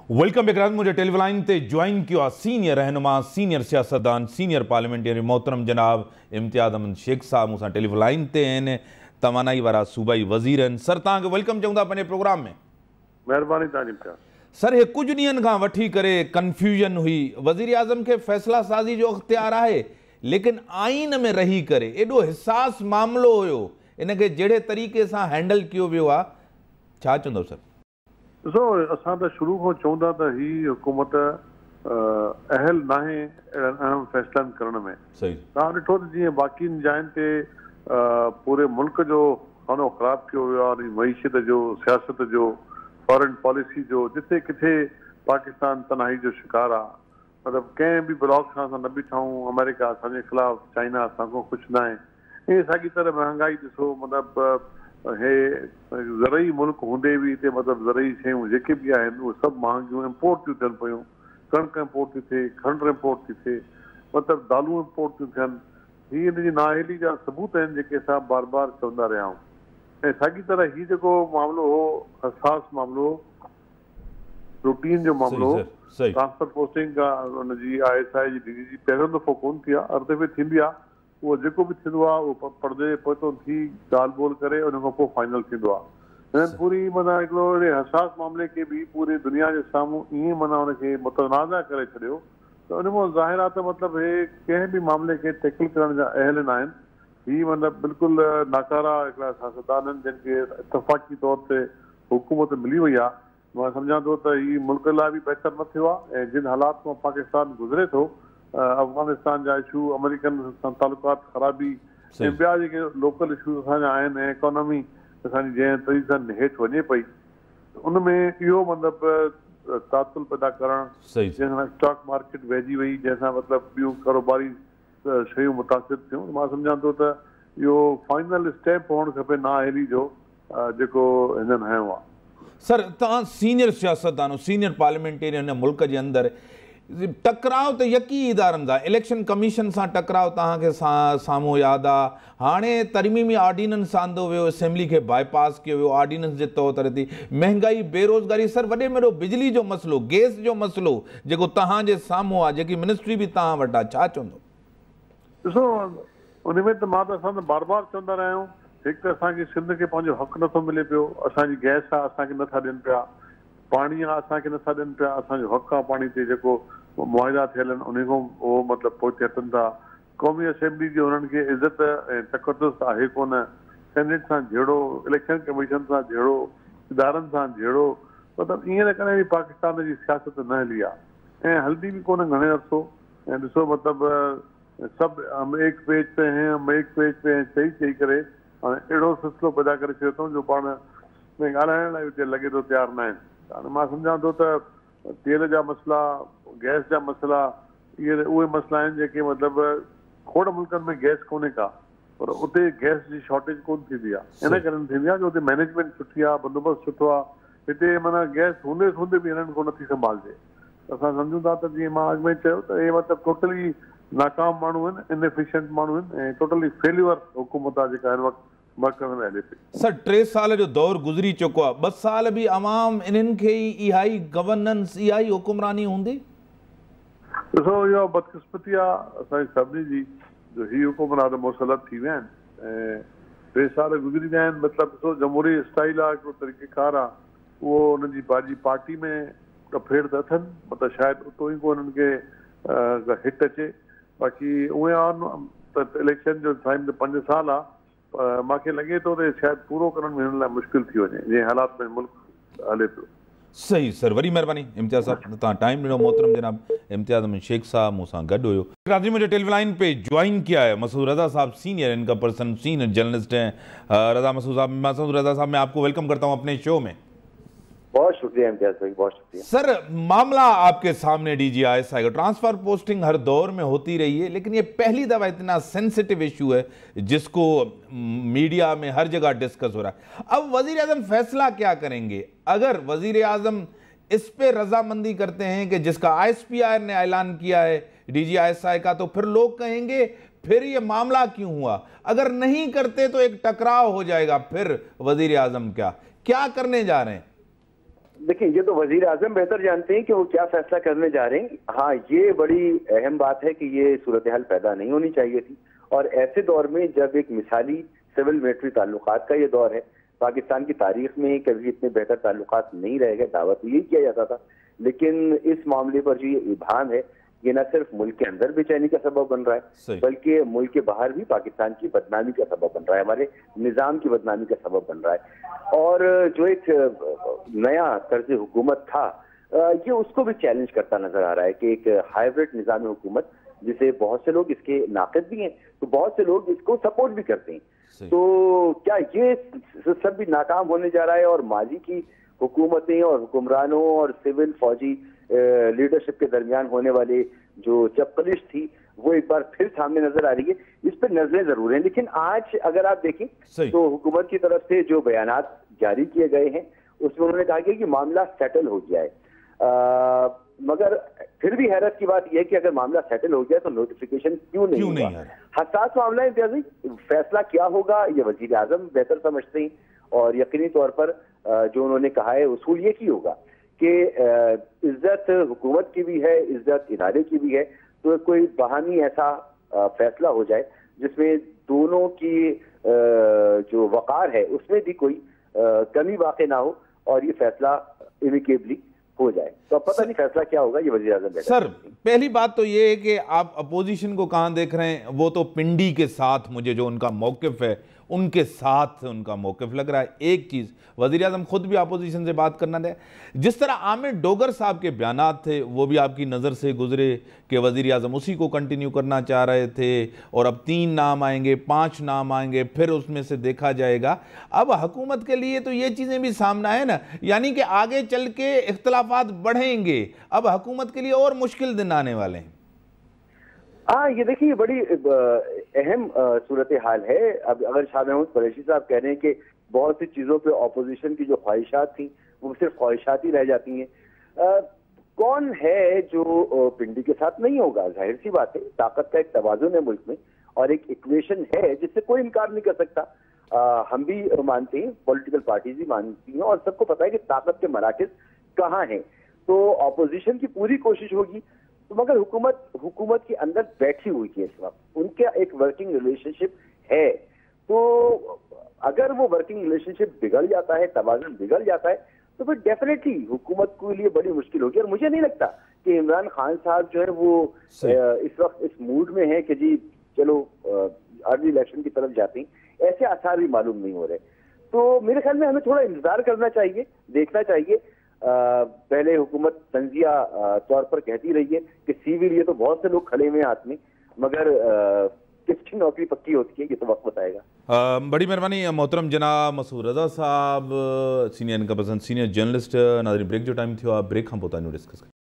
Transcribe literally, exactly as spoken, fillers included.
Welcome back. मुझे टेलीविलाइन ते ज्वाइन किया सीनियर रहनुमा, सीनियर सियासतदान, सीनियर पार्लियामेंटेरी मोहतरम जनाब इम्तियाज़ अहमद शेख साहब मूंसां टेलीविलाइन ते आहिनि। तवानाई वारा सूबाई वज़ीर आहिनि। सर तव्हांखे वेलकम चऊं था पंहिंजे प्रोग्राम में। महिरबानी तव्हांजी। सर हे कुछ ॾींहंनि खां वठी करे कन्फ्यूजन हुई, वज़ीर आज़म खे फ़ैसिला साज़ी जो इख्तियार आहे, लेकिन आइन में रही करे एॾो हिसास मामिलो हुयो, इनखे जहिड़े तरीक़े सां हैंडल कयो वियो आहे, छा चवंदव सर? ॾिसो, असां त शुरू खां चवंदा त ही हुकूमत अहल नाहे अहिड़नि अहम फ़ैसिलनि करण में। सही। तव्हां ॾिठो त जीअं बाक़ियुनि जायुनि ते पूरे मुल्क जो खानो ख़राबु कयो वियो आहे, मईशत जो, सियासत जो, फॉरेन पॉलिसी जो, जिथे किथे पाकिस्तान तनाही जो शिकार आहे। मतिलबु कंहिं बि ब्लॉक सां असां न बीठाऊं, अमेरिका असांजे ख़िलाफ़ु, चाइना असांखां ख़ुशि न आहे। ईअं साॻी तरह महांगाई ॾिसो, मतिलबु हे ज़रई मुल्क हूंदे बि हिते मतिलबु ज़रई शयूं जेके बि आहिनि उहे सभु महांगियूं इम्पोर्ट थियूं थियनि पियूं। कणिक इम्पोर्ट थी थिए, खंडु इम्पोर्ट थी थिए, मतिलबु दालूं इम्पोर्ट थियूं थियनि। हीअ हिन जी नाअहली जा सबूत आहिनि जेके असां बार बार चवंदा रहिया आहियूं। ऐं साॻी तरह हीउ जेको मामिलो हो, हसास मामिलो, रूटीन जो मामिलो, ट्रांसफर पोस्टिंग खां हुनजी I S I G D G जी पहिरियों दफ़ो कोन थी आहे, हर दफ़े थींदी आहे। उहो जेको बि थींदो आहे उहो पर्दे पोइतो थी ॻाल्हि ॿोल करे उन खां पोइ फाइनल थींदो आहे। हिननि पूरी माना हिकिड़ो अहिड़े हसास मामले खे बि पूरी दुनिया जे साम्हूं ईअं माना हुनखे मुतनाज़ा करे छॾियो त उन मां ज़ाहिर आहे त मतिलबु हे कंहिं बि मामले खे टैकल करण जा अहल न आहिनि। हीअ मतिलबु बिल्कुलु नाकारा हिकिड़ा सियासतदान आहिनि जिन खे इतफ़ाक़ी तौर ते हुकूमत मिली वई आहे। मां सम्झां थो त हीअ मुल्क लाइ बि बहितर न थियो आहे, ऐं जिन हालात मां पाकिस्तान गुज़रे थो, अफ़गानिस्तान जा इशू, अमेरिकन सां तालुकात ख़राबी, ऐं ॿिया जेके लोकल इशूज़ असांजा आहिनि, ऐं इकोनॉमी असांजी जंहिं तरीक़े सां हेठि वञे पई, उन में इहो मतिलबु तातुल पैदा करणु, जंहिंसां स्टॉक मार्केट वहिजी वई, जंहिंसां मतिलबु ॿियूं कारोबारी शयूं मुतासिर थियूं। मां सम्झां थो त इहो फाइनल स्टेप हुअणु खपे नाअहली जो जेको हिननि हयो आहे। सर तव्हां सीनियर सियासतदान, सीनियर पार्लियामेंटेरियन मुल्क जे अंदरि, टकराव त यकी इदारनि सां, इलेक्शन कमीशन सां टकराव तव्हांखे साम्हूं यादि आहे। हाणे तरमीमी ऑर्डिनेंस आंदो वियो, असेंबली खे बाईपास कयो वियो ऑर्डिनेंस जे तौर ते। महांगाई, बेरोज़गारी, सर वॾे में वॾो बिजली जो मसइलो, गैस जो मसइलो जेको तव्हांजे साम्हूं आहे, जेकी मिनिस्ट्री बि तव्हां वटि आहे, छा चवंदो? ॾिसो, उन में त मां त असां त बार बार चवंदा रहिया आहियूं। हिकु त असांखे सिंध खे पंहिंजो हक़ु नथो मिले पियो, असांजी गैस आहे असांखे नथा ॾियनि पिया, पाणी आहे असांखे नथा ॾियनि पिया, असांजो हक़ु आहे पाणी ते जेको मुआइदा थियल आहिनि उन खां उहो मतिलबु पोइ हटनि था। क़ौमी असेंबली जी हुननि खे इज़त ऐं तक़दुस आहे कोन, सेनेट सां जहिड़ो, इलेक्शन कमीशन सां जहिड़ो, इदारनि सां जहिड़ो, मतिलबु ईअं न करे बि पाकिस्तान जी सियासत न हली आहे, ऐं हलंदी बि कोन्हे घणे अरसो। ऐं ॾिसो मतिलबु सभु हम एक पेज पे हैं, हम एक पेज पे हैं चई चई करे हाणे अहिड़ो सिलसिलो पैदा करे छॾियो अथऊं जो पाण में ॻाल्हाइण लाइ हिते लॻे थो तयारु न आहिनि। हाणे मां सम्झां थो त तेल जा मसइला, गैस जा मसइला, इहे उहे मसइला आहिनि जेके मतिलबु खोड़ मुल्कनि में गैस कोन्हे का, पर उते गैस जी शॉर्टेज कोन थींदी आहे। इन करे थींदी आहे जो हुते मैनेजमेंट सुठी आहे, बंदोबस्तु सुठो आहे। हिते माना गैस हूंदे हूंदे बि हिननि को नथी संभालिजे। असां सम्झूं था त जीअं मां अॻु में चयो त इहे मतिलबु टोटली नाकाम माण्हू आहिनि, इनएफिशिएंट माण्हू आहिनि, ऐं टोटली फेल्यूअर हुकूमत आहे जेका हिन वक़्तु मर्कज़ में हले पई। सर टे साल जो दौर गुज़री चुको आहे, ॿ साल बि अवाम इन्हनि खे ई इहा ई गवर्नेंस, इहा ई हुकुमरानी हूंदी? ॾिसो, इहा बदकिस्मती आहे असांजी सभिनी जी जो हीअ हुकुमरान मुसलत थी विया आहिनि, ऐं टे साल गुज़री विया आहिनि। मतिलबु ॾिसो, जमहूरी स्टाइल आहे, हिकिड़ो तरीक़ेकार आहे, उहो हुनजी पंहिंजी पार्टी में कफेड़ त अथनि, मतिलबु शायदि उतो ई को हुननि खे हिट अचे। बाक़ी उहे त इलेक्शन जो टाइम त पंज साल आहे, पर मूंखे लॻे थो त शायदि पूरो करण में हिन लाइ मुश्किल थी वञे जीअं हालात में मुल्क हले पियो। सही सर, वरी महिरबानी इम्तियाज़ साहब, तव्हां टाइम ॾिनो। मोहतरम जनाब इम्तियाज़ अहमद शेख साहब मूंसां गॾु हुयो। राजी मुझे टेलीविलाइन पे ज्वाइन किया है मसूद रज़ा साहब, सीनियर इनका पर्सन, सीनियर जर्नलिस्ट हैं। रज़ा मसूद साहब, मसूद रज़ा साहब, मैं आपको वेलकम करता हूँ अपने शो में। बहुत शुक्रिया इम्तियाज़ भाई, बहुत शुक्रिया। सर मामला आपके सामने D G I S I का, ट्रांसफर पोस्टिंग हर दौर में होती रही है, लेकिन ये पहली दफ़ा इतना सेंसिटिव इशू है जिसको मीडिया में हर जगह डिस्कस हो रहा है। अब वज़ीर आज़म फैसला क्या करेंगे? अगर वज़ीर आज़म इस पे रजामंदी करते हैं कि जिसका आई एस पी आर ने ऐलान किया है D G I S I का, तो फिर लोग कहेंगे फिर ये मामला क्यों हुआ। अगर नहीं करते तो एक टकराव हो जाएगा, फिर वज़ीर आज़म क्या क्या करने जा रहे हैं? دیکھیں یہ تو وزیر اعظم بہتر جانتے ہیں کہ وہ کیا فیصلہ کرنے جا رہے ہیں. ہاں یہ بڑی اہم بات ہے کہ یہ صورتحال پیدا نہیں ہونی چاہیے تھی، اور ایسے دور میں جب ایک مثالی سول ملٹری تعلقات کا یہ دور ہے، پاکستان کی تاریخ میں کبھی اتنے بہتر تعلقات نہیں رہ گئے، دعوت یہی کیا جاتا تھا، لیکن اس معاملے پر جو یہ ابہام ہے یہ نہ صرف ملک کے اندر بے چینی کا سبب بن رہا ہے بلکہ ملک کے باہر بھی پاکستان کی بدنامی کا سبب بن رہا ہے، ہمارے نظام کی بدنامی کا سبب بن رہا ہے. اور جو ایک نیا طرز حکومت تھا یہ اس کو بھی چیلنج کرتا نظر آ رہا ہے کہ ایک ہائیبرڈ نظام حکومت جسے بہت سے لوگ اس کے ناقد بھی ہیں تو بہت سے لوگ اس کو سپورٹ بھی کرتے ہیں، تو کیا یہ سب بھی ناکام ہونے جا رہا ہے اور ماضی کی حکومتیں اور حکمرانوں اور سول فوجی لیڈرشپ کے درمیان ہونے والے جو چپقلش تھی وہ ایک بار پھر سامنے نظر آ رہی ہے؟ اس پہ نظریں ضرور ہیں، لیکن آج اگر آپ دیکھیں تو حکومت کی طرف سے جو بیانات جاری کیے گئے ہیں اس میں انہوں نے کہا کہ معاملہ سیٹل ہو گیا ہے، مگر پھر بھی حیرت کی بات یہ ہے کہ اگر معاملہ سیٹل ہو گیا تو نوٹیفیکیشن کیوں نہیں ہوا؟ حساس معاملہ ہے امتیازی، فیصلہ کیا ہوگا یہ وزیر اعظم بہتر سمجھتے ہیں، اور یقینی طور پر جو انہوں نے کہا ہے اصول یہ کی ہوگا کہ عزت حکومت کی بھی ہے، عزت ادارے کی بھی ہے، تو کوئی باہمی ایسا فیصلہ ہو جائے جس میں دونوں کی جو وقار ہے اس میں بھی کوئی کمی واقع نہ ہو اور یہ فیصلہ ایمیکیبلی ہو جائے. تو اب پتہ نہیں فیصلہ کیا ہوگا، یہ وزیر اعظم. سر پہلی بات تو یہ ہے کہ آپ اپوزیشن کو کہاں دیکھ رہے ہیں؟ وہ تو پنڈی کے ساتھ مجھے جو ان کا موقف ہے ان کے ساتھ ان کا موقف لگ رہا ہے. ایک چیز وزیر اعظم خود بھی اپوزیشن سے بات کرنا دے، جس طرح عامر ڈوگر صاحب کے بیانات تھے وہ بھی آپ کی نظر سے گزرے کہ وزیر اعظم اسی کو کنٹینیو کرنا چاہ رہے تھے، اور اب تین نام آئیں گے، پانچ نام آئیں گے، پھر اس میں سے دیکھا جائے گا. اب حکومت کے لیے تو یہ چیزیں بھی سامنا ہے نا، یعنی کہ آگے چل کے اختلافات بڑھیں گے، اب حکومت کے لیے اور مشکل دن آنے والے ہیں. ہاں یہ دیکھیے بڑی اہم صورتحال ہے. اب اگر شاہ محمود قریشی صاحب کہہ رہے ہیں کہ بہت سی چیزوں پہ اپوزیشن کی جو خواہشات تھیں وہ صرف خواہشات ہی رہ جاتی ہیں، کون ہے جو پنڈی کے ساتھ نہیں ہوگا؟ ظاہر سی بات ہے، طاقت کا ایک توازن ہے ملک میں اور ایک ایکویشن ہے جس سے کوئی انکار نہیں کر سکتا. ہم بھی مانتے ہیں، پولیٹیکل پارٹیز بھی مانتی ہیں، اور سب کو پتا ہے کہ طاقت کے مراکز کہاں ہیں. تو اپوزیشن کی پوری کوشش ہوگی، مگر حکومت حکومت کے اندر بیٹھی ہوئی ہے اس وقت، ان کا ایک ورکنگ ریلیشن شپ ہے، تو اگر وہ ورکنگ ریلیشن شپ بگڑ جاتا ہے، توازن بگڑ جاتا ہے، تو پھر ڈیفینیٹلی حکومت کے لیے بڑی مشکل ہوگی. اور مجھے نہیں لگتا کہ عمران خان صاحب جو ہے وہ اس وقت اس موڈ میں ہے کہ جی چلو ارلی الیکشن کی طرف جاتے ہیں، ایسے آثار بھی معلوم نہیں ہو رہے. تو میرے خیال میں ہمیں تھوڑا انتظار کرنا چاہیے، دیکھنا چاہیے. پہلے حکومت تنزیہ طور پر کہتی رہی ہے کہ سی وی لیے تو بہت سے لوگ کھڑے ہوئے ہیں ہاتھ میں، مگر کس کی نوکری پکی ہوتی ہے یہ تو وقت بتائے گا. بڑی مہربانی محترم جناب مسعود رضا صاحب، سینئر ان کا پسند سینئر جرنلسٹ. ناظرین بریک جو ٹائم تھو آپ بریک ہم پوتا نیو ڈسکس کریں.